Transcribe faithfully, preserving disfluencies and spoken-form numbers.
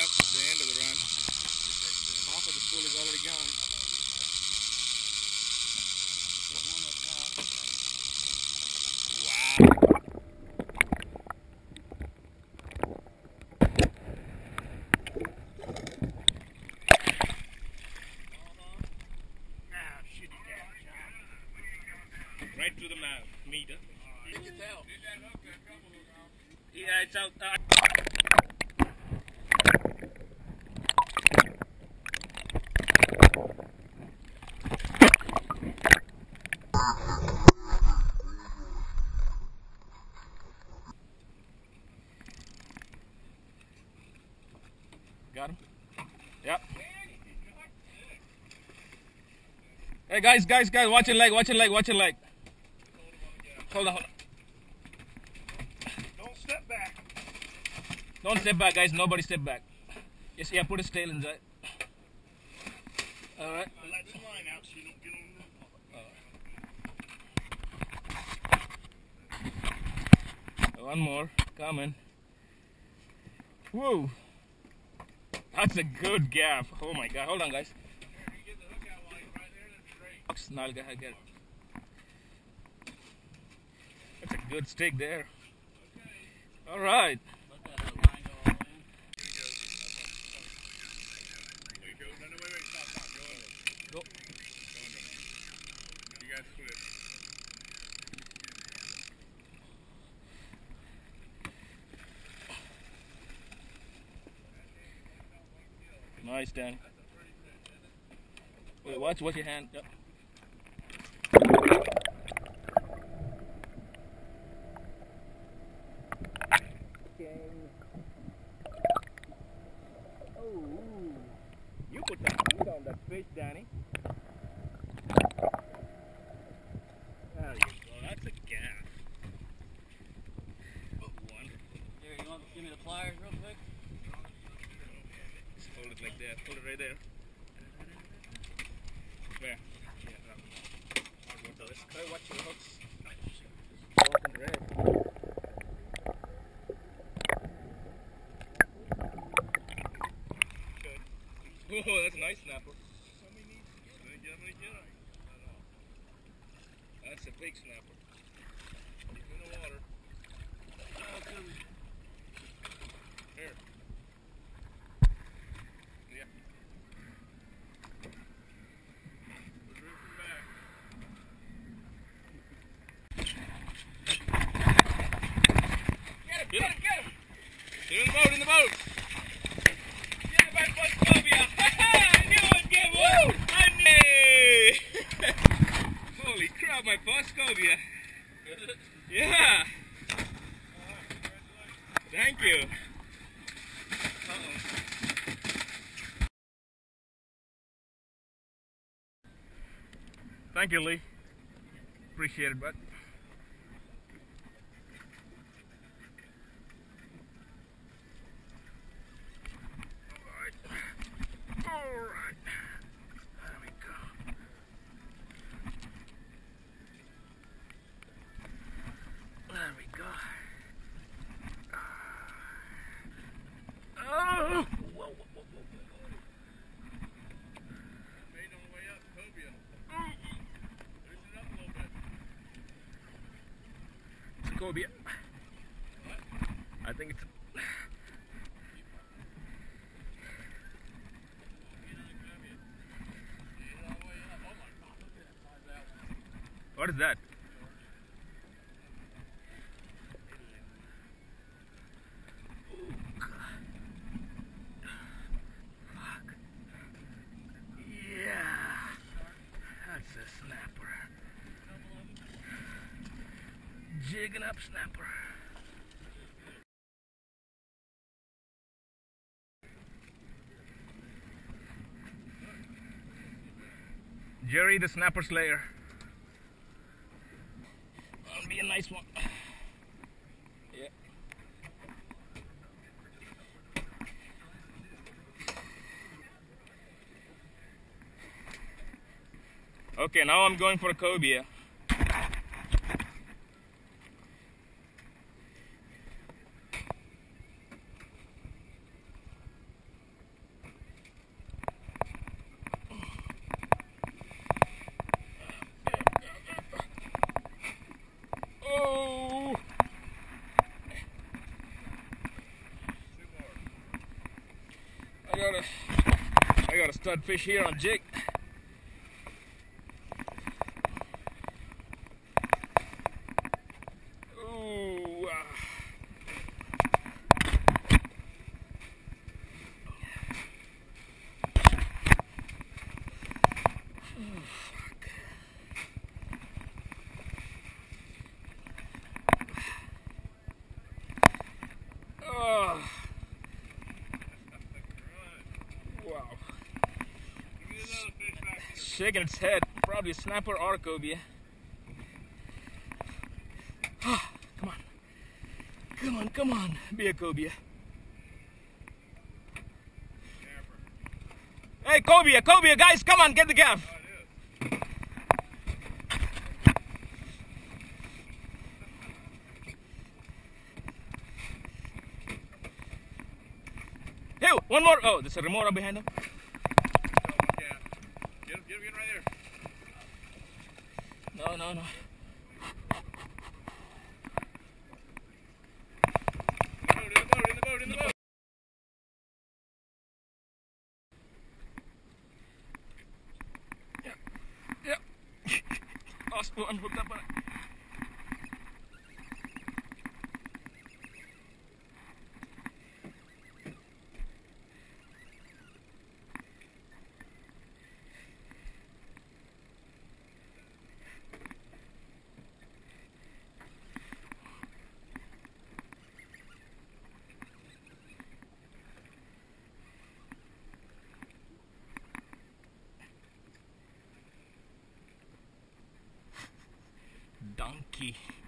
Yep, the end of the run. Half of the spool is already gone. Wow. Right through the mouth, meat. You can tell. Yeah, it's out. Uh, Got him? Yep. Hey guys, guys, guys, watch your leg, watch your leg, watch your leg. Hold on, hold on. Don't step back. Don't step back, guys. Nobody step back. Yes, yeah, put his tail inside. Alright. Let the line out so you don't get on. One more. Coming. Whoa. That's a good gaff. Oh my god. Hold on, guys. There, you get the hook out line right there, that's great. Now I'll go ahead and get it. That's a good stick there. Okay. Alright. Let that hook line go all in. Here we go. There you go. No, no, wait, wait, stop, stop. Go under. Go. Go under. You guys split. Nice, Danny. Wait, watch, watch your hand. Yep. Oh, you put that food on that fish, Danny. There you go. That's a gaff. Oh, wonderful. Here, you want to give me the pliers real quick? Just hold it like that. Hold it right there. There. Yeah, um, so let's try watch your hooks. Just open red. Oh, that's a nice snapper. That's a big snapper. He's in the water. Here. Yeah. Get him, get him, get him! Get in the boat, in the boat! Get him by the Cobia! I knew I'd get one! I knew! Holy crap, my boss Cobia! Yeah! Thank you! Uh-oh. Thank you, Lee. Appreciate it, bud. Alright. There we go. There we go. Oh! Whoa, whoa, whoa, whoa, whoa. Made on the way up, Cobia. Loosen it up a little bit. It's a cobia. I think it's a... What is that? Oh, God. Fuck. Yeah. That's a snapper. Jigging up snapper. Jerry the Snapper Slayer. That'll be a nice one. Yeah. Okay, now I'm going for a cobia. I got a, I got a stud fish here on jig. Ooh. Uh. Oh. Wow. Give me another fish back here. Shaking its head. Probably a snapper or a cobia. Come on. Come on, come on. Be a cobia. Snapper. Hey, cobia, cobia, guys, come on, get the gaff. Oh, it is. Hey, one more. Oh, there's a remora behind him. Oh, look at. Get him, get him, get him right there. No, no, no. In the boat, in the boat, in the boat, in the boat. Yeah. Last one hooked up on it. Donkey.